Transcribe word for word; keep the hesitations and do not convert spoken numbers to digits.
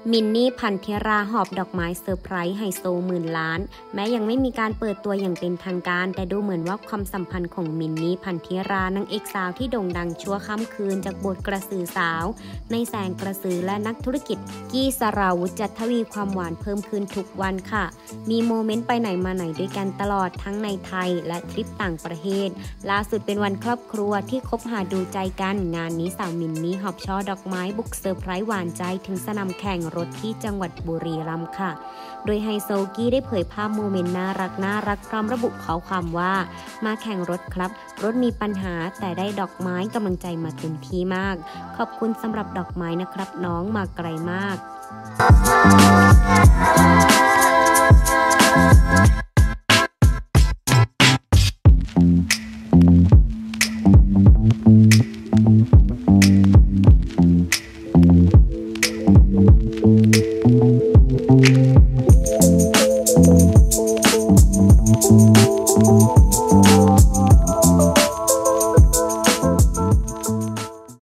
มินนี่พันธิราหอบดอกไม้เซอร์ไพรส์ไฮโซหมื่นล้านแม้ยังไม่มีการเปิดตัวอย่างเป็นทางการแต่ดูเหมือนว่าความสัมพันธ์ของมินนี่พันธิรานางเอกสาวที่โด่งดังชั่วค่ำคืนจากบทกระสือสาวในแสงกระสือและนักธุรกิจกี้สราวุธจะทวีความหวานเพิ่มขึ้นทุกวันค่ะมีโมเมนต์ไปไหนมาไหนด้วยกันตลอดทั้งในไทยและทริปต่างประเทศล่าสุดเป็นวันครอบครัวที่คบหาดูใจกันงานนี้สาวมินนี่หอบช่อดอกไม้บุกเซอร์ไพรส์หวานใจถึงสนามแข่งรถที่จังหวัดบุรีรัมย์ค่ะโดยไฮโซกี้ได้เผยภาพโมเมนต์น่ารักน่ารักพร้อมระบุข้อความว่ามาแข่งรถครับรถมีปัญหาแต่ได้ดอกไม้กำลังใจมาเต็มที่มากขอบคุณสำหรับดอกไม้นะครับน้องมาไกลมาก We'll be right back.